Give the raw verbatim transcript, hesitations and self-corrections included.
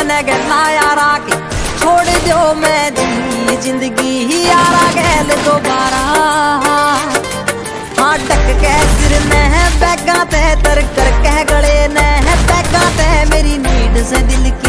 ने गला यारा के छोड़ दो मैं दी जिंदगी ही यारा गैल दोबारा। हाँ टक के सिर ने बैगा ते तर कर कह गले ने बैगा ते मेरी नीड से दिल की